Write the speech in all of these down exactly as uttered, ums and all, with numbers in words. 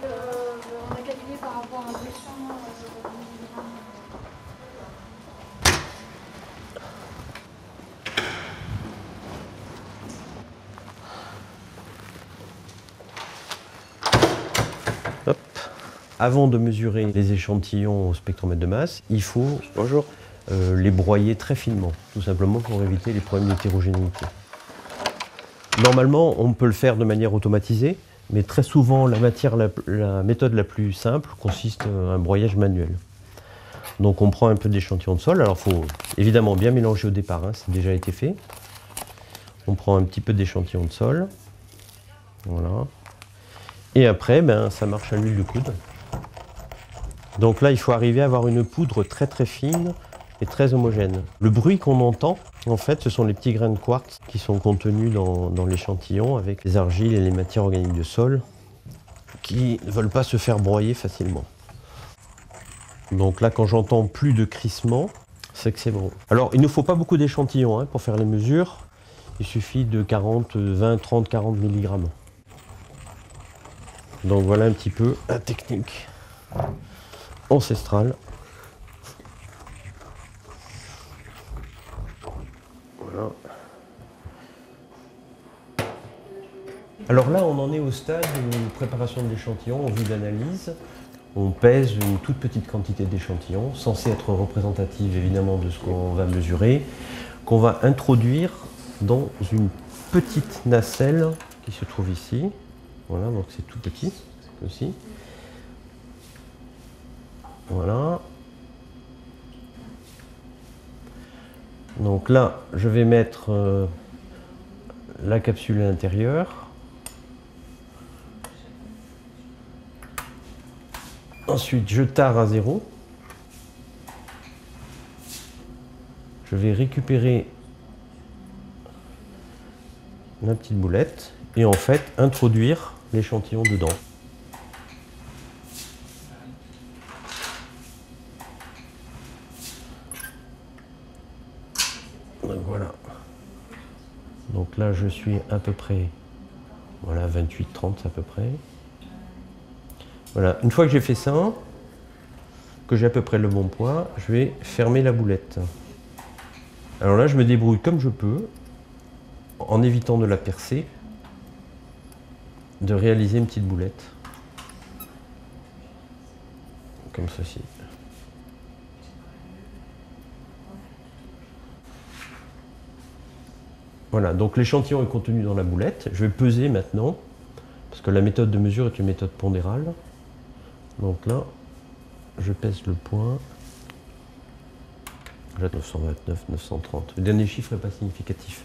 euh, on a calculé par rapport à deux cents euh, milligrammes. Hop. Avant de mesurer les échantillons au spectromètre de masse, il faut Bonjour. Euh, les broyer très finement, tout simplement pour éviter les problèmes d'hétérogénéité. Normalement, on peut le faire de manière automatisée, mais très souvent, la, matière, la, la méthode la plus simple consiste à un broyage manuel. Donc on prend un peu d'échantillon de sol. Alors il faut évidemment bien mélanger au départ, hein, c'est déjà été fait. On prend un petit peu d'échantillon de sol. Voilà. Et après, ben, ça marche à l'huile de coude. Donc là, il faut arriver à avoir une poudre très très fine et très homogène. Le bruit qu'on entend, en fait, ce sont les petits grains de quartz qui sont contenus dans, dans l'échantillon avec les argiles et les matières organiques de sol qui ne veulent pas se faire broyer facilement. Donc là, quand j'entends plus de crissement, c'est que c'est bon. Alors, il ne faut pas beaucoup d'échantillons hein, pour faire les mesures. Il suffit de quarante, vingt, trente, quarante milligrammes. Donc voilà un petit peu la technique ancestrale. Voilà. Alors là, on en est au stade de préparation de l'échantillon en vue d'analyse. On pèse une toute petite quantité d'échantillons, censée être représentative évidemment de ce qu'on va mesurer, qu'on va introduire dans une petite nacelle qui se trouve ici. Voilà, donc c'est tout petit, aussi. Voilà. Donc là, je vais mettre euh, la capsule à l'intérieur. Ensuite, je tare à zéro. Je vais récupérer ma petite boulette et en fait introduire l'échantillon dedans. Donc voilà. Donc là, je suis à peu près, voilà, vingt-huit trente à peu près. Voilà, une fois que j'ai fait ça, que j'ai à peu près le bon poids, je vais fermer la boulette. Alors là, je me débrouille comme je peux, en évitant de la percer, de réaliser une petite boulette. Comme ceci. Voilà, donc l'échantillon est contenu dans la boulette. Je vais peser maintenant, parce que la méthode de mesure est une méthode pondérale. Donc là, je pèse le point. J'ai neuf cent vingt-neuf, neuf cent trente. Le dernier chiffre n'est pas significatif.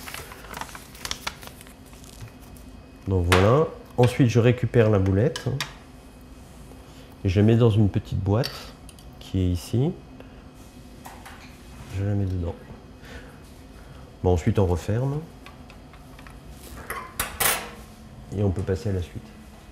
Donc voilà. Ensuite, je récupère la boulette et je la mets dans une petite boîte qui est ici. Je la mets dedans. Bon, ensuite, on referme et on peut passer à la suite.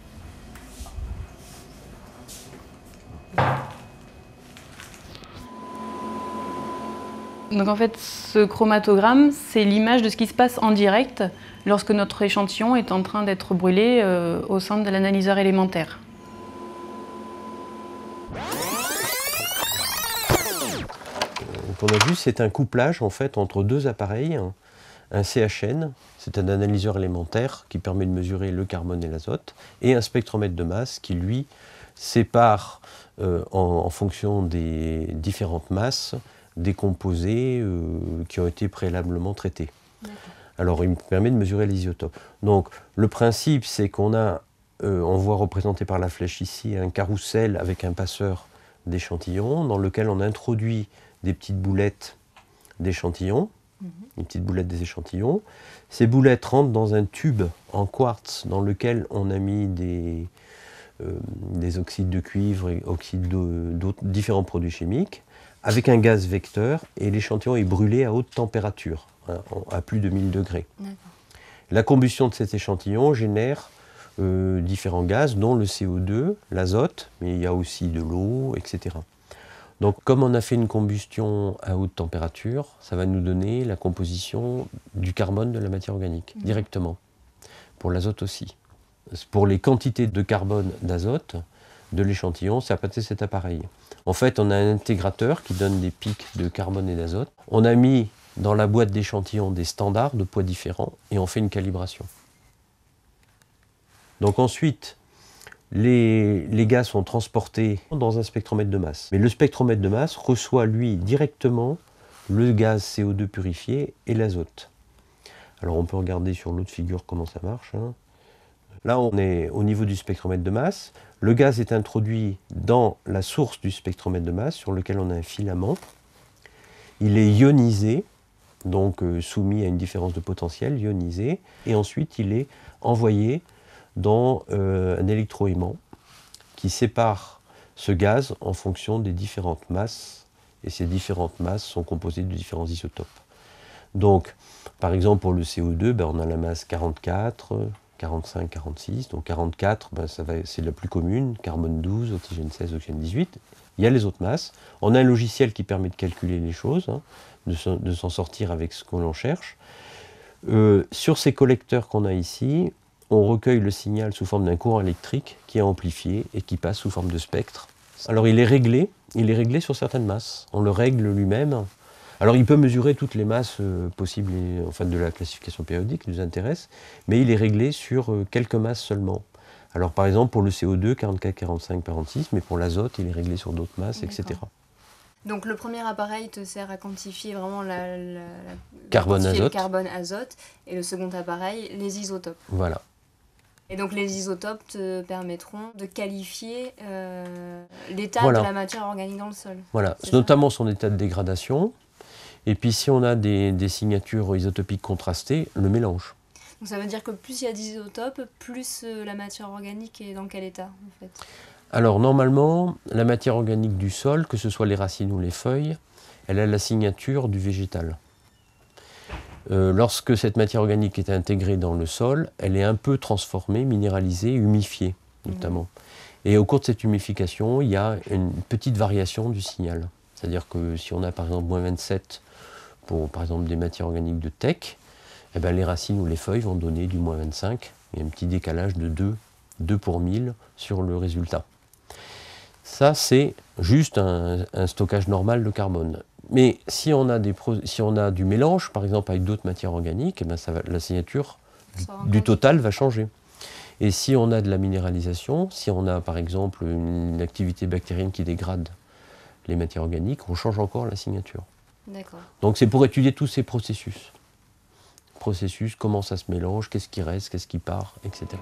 Donc en fait, ce chromatogramme, c'est l'image de ce qui se passe en direct lorsque notre échantillon est en train d'être brûlé euh, au sein de l'analyseur élémentaire. Donc on a vu, c'est un couplage en fait entre deux appareils, un C H N, c'est un analyseur élémentaire qui permet de mesurer le carbone et l'azote, et un spectromètre de masse qui lui sépare euh, en, en fonction des différentes masses des composés euh, qui ont été préalablement traités. Alors il me permet de mesurer les isotopes. Donc le principe c'est qu'on a, euh, on voit représenté par la flèche ici, un carrousel avec un passeur d'échantillons dans lequel on introduit des petites boulettes d'échantillons, mmh. une petite boulette des échantillons. Ces boulettes rentrent dans un tube en quartz dans lequel on a mis des, euh, des oxydes de cuivre et oxydes d'autres différents produits chimiques, avec un gaz vecteur, et l'échantillon est brûlé à haute température, hein, à plus de mille degrés. La combustion de cet échantillon génère euh, différents gaz, dont le C O deux, l'azote, mais il y a aussi de l'eau, et cetera. Donc comme on a fait une combustion à haute température, ça va nous donner la composition du carbone de la matière organique, mmh. directement. Pour l'azote aussi. pour les quantités de carbone, d'azote de l'échantillon, c'est à partir de cet appareil. En fait, on a un intégrateur qui donne des pics de carbone et d'azote. On a mis dans la boîte d'échantillons des standards de poids différents et on fait une calibration. Donc ensuite, les, les gaz sont transportés dans un spectromètre de masse. Mais le spectromètre de masse reçoit, lui, directement le gaz C O deux purifié et l'azote. Alors on peut regarder sur l'autre figure comment ça marche. Hein. Là, on est au niveau du spectromètre de masse. Le gaz est introduit dans la source du spectromètre de masse sur lequel on a un filament. Il est ionisé, donc euh, soumis à une différence de potentiel, ionisé. Et ensuite, il est envoyé dans euh, un électroaimant qui sépare ce gaz en fonction des différentes masses. Et ces différentes masses sont composées de différents isotopes. Donc, par exemple, pour le C O deux, ben, on a la masse quarante-quatre, quarante-cinq, quarante-six. Donc quarante-quatre, ben, c'est la plus commune, carbone douze, oxygène seize, oxygène dix-huit. Il y a les autres masses. On a un logiciel qui permet de calculer les choses, hein, de s'en sortir avec ce que l'on cherche. Euh, sur ces collecteurs qu'on a ici, on recueille le signal sous forme d'un courant électrique qui est amplifié et qui passe sous forme de spectre. Alors il est réglé, il est réglé sur certaines masses. On le règle lui-même. Alors il peut mesurer toutes les masses euh, possibles, et, enfin de la classification périodique qui nous intéresse, mais il est réglé sur euh, quelques masses seulement. Alors par exemple pour le C O deux, quarante-quatre, quarante-cinq, quarante-six, mais pour l'azote, il est réglé sur d'autres masses, et cetera. Donc le premier appareil te sert à quantifier vraiment la, la, la carbone, quantifier azote. le carbone azote, et le second appareil, les isotopes. Voilà. Et donc les isotopes te permettront de qualifier euh, l'état Voilà. de la matière organique dans le sol. Voilà, notamment son état de dégradation. Et puis si on a des, des signatures isotopiques contrastées, le mélange. Donc ça veut dire que plus il y a d'isotopes, plus euh, la matière organique est dans quel état en fait? Alors normalement, la matière organique du sol, que ce soit les racines ou les feuilles, elle a la signature du végétal. Euh, lorsque cette matière organique est intégrée dans le sol, elle est un peu transformée, minéralisée, humifiée notamment. Mmh. Et au cours de cette humification, il y a une petite variation du signal. C'est-à-dire que si on a par exemple moins vingt-sept pour par exemple des matières organiques de teck, eh ben, les racines ou les feuilles vont donner du moins vingt-cinq. Il y a un petit décalage de deux, deux pour mille sur le résultat. Ça, c'est juste un, un stockage normal de carbone. Mais si on a, des pro, si on a du mélange, par exemple avec d'autres matières organiques, eh ben, ça va, la signature du total va changer. Et si on a de la minéralisation, si on a par exemple une activité bactérienne qui dégrade les matières organiques, on change encore la signature. D'accord. Donc c'est pour étudier tous ces processus. Processus, comment ça se mélange, qu'est-ce qui reste, qu'est-ce qui part, et cetera.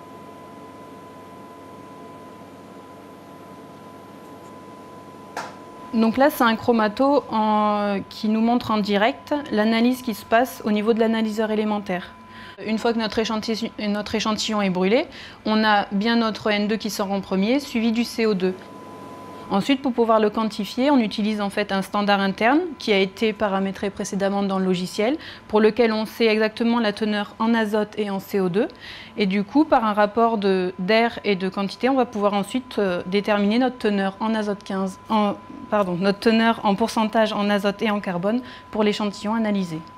Donc là, c'est un chromato en, qui nous montre en direct l'analyse qui se passe au niveau de l'analyseur élémentaire. Une fois que notre échantillon, notre échantillon est brûlé, on a bien notre N deux qui sort en premier, suivi du C O deux. Ensuite, pour pouvoir le quantifier, on utilise en fait un standard interne qui a été paramétré précédemment dans le logiciel, pour lequel on sait exactement la teneur en azote et en C O deux. Et du coup, par un rapport d'air et de quantité, on va pouvoir ensuite euh, déterminer notre teneur en azote quinze, en, pardon, notre teneur en pourcentage en azote et en carbone pour l'échantillon analysé.